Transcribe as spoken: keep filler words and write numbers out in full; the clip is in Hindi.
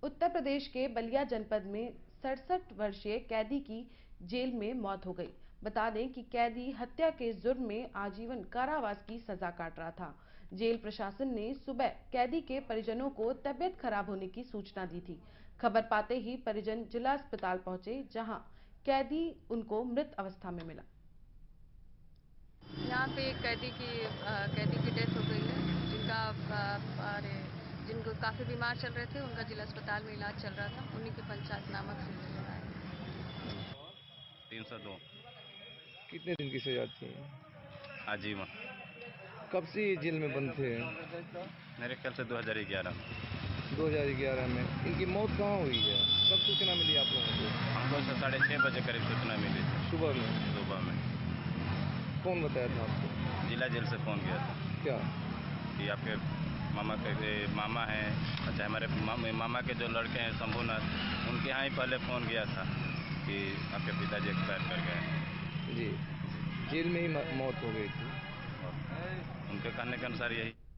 उत्तर प्रदेश के बलिया जनपद में सड़सठ वर्षीय कैदी की जेल में मौत हो गई। बता दें कि कैदी हत्या के जुर्म में आजीवन कारावास की सजा काट रहा था। जेल प्रशासन ने सुबह कैदी के परिजनों को तबियत खराब होने की सूचना दी थी। खबर पाते ही परिजन जिला अस्पताल पहुंचे, जहां कैदी उनको मृत अवस्था में मिला। यहाँ पे एक कैदी की कैदी की डेथ हो गई है, जिनका अरे जिनको काफ़ी बीमार चल रहे थे, उनका जिला अस्पताल में इलाज चल रहा था। उन्हीं के पंचायत नामक से तीन सौ दो। कितने दिन की सजा थी? आजीवन। कब से ये जेल में बंद थे? मेरे ख्याल से दो हज़ार ग्यारह में। दो हज़ार ग्यारह में। इनकी मौत कहाँ हुई है? कब सूचना मिली आप लोगों को? हमको से साढ़े छः बजे करीब सूचना मिली थी। सुबह में? सुबह में। कौन बताया था आपको? जिला जेल से फ़ोन किया था। क्या? कि आपके मामा के मामा हैं, अच्छा हमारे मामा के जो लड़के हैं शंभुनाथ, उनके यहाँ ही पहले फ़ोन किया था कि आपके पिताजी एक्सपायर कर गए हैं। जी, जेल में ही मौत हो गई थी। उनके कहने के अनुसार यही